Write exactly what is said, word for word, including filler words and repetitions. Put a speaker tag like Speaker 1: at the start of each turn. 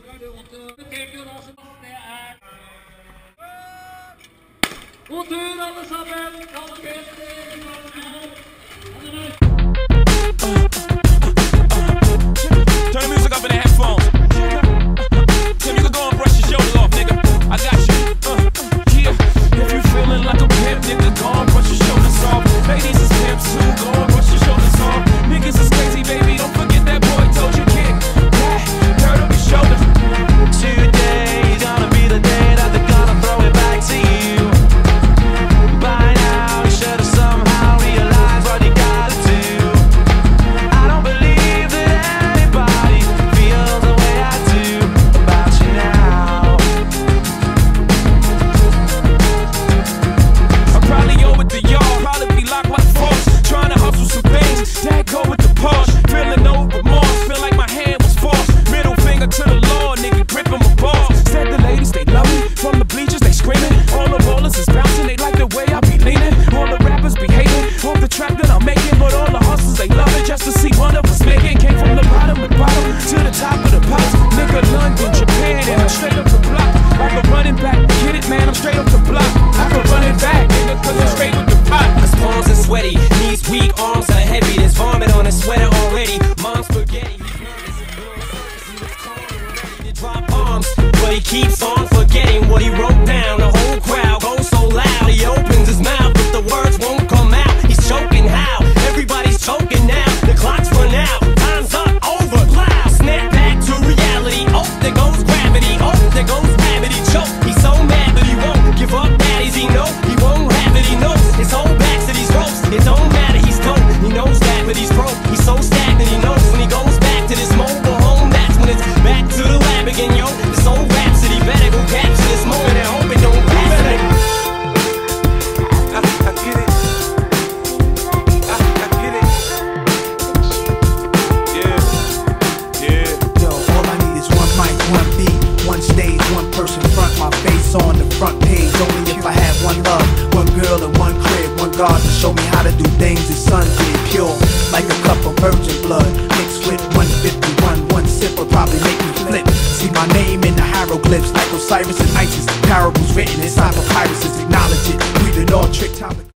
Speaker 1: God tur alle sammen!
Speaker 2: Turn the music up in the headphones. Tim, you can go and brush your shoulders off, nigga. I got you. Uh, yeah. If you feeling like a pimp, nigga, go and brush your shoulders off. Ladies is pimps too, go and brush your shoulders off. Niggas is crazy, baby, don't forget that boy told you kick. Yeah, turn up your shoulders.
Speaker 3: Today's gonna be the day that they're gonna throw it back to you. By now, you should've somehow realized what you gotta do. I don't believe that anybody feels the way I do about you now.
Speaker 2: I'm probably owe it to y'all, probably be locked like force. Trying to hustle some things, that go with the Porsche. Feeling no remorse, feel like my hand was forced. Middle finger to the law, nigga, gripping my balls. Said the ladies, they love me, from the bleachers, they screaming. All the rollers is bouncing, they like the way I be leaning. All the rappers be hating, off the track that I'm making. But all the hustlers, they love it just to see one of us making. Came from the bottom of the bottom to the top of the pops. Nigga, London, Japan, and I'm straight up the block. Like a running back, get it, man, I'm straight up the block. I can run it back, nigga, cause I'm straight with the pot.
Speaker 4: His palms are sweaty, knees weak, arms are heavy. There's vomit on his sweater already. Mom's spaghetti. Drop bombs, but he keeps on forgetting what he wrote down. The whole crowd goes so loud, he opens his mouth, but the words won't come out. He's choking how? Everybody's choking now. The clock's run out, time's up, over, loud. Snap back to reality. Oh, there goes gravity. Oh, there goes gravity. Choke. He's so mad, but he won't give up. Daddies, he know he won't have it. He knows his whole back to these ropes. It don't matter, he's dope. He knows that, but he's broke. He's so stagnant. He knows when he goes back to this mobile home, that's when it's back to the lab again, yo. This old rhapsody better go capture this moment and hope it don't pass it.
Speaker 2: I, I get it. I, I get it. Yeah, yeah.
Speaker 5: Yo, all I need is one mic, one beat, one stage, one person front, my face on the front page. Only if I had one love, one girl and one crib, one God to show me how to do things his son did. Pure, like a cup of virgin blood, mixed with one fifty-one. One sip will probably make me flip. See my name in the hieroglyphs, like Osiris and Isis. Parables written inside papyruses, acknowledge it. Read it all, trick time.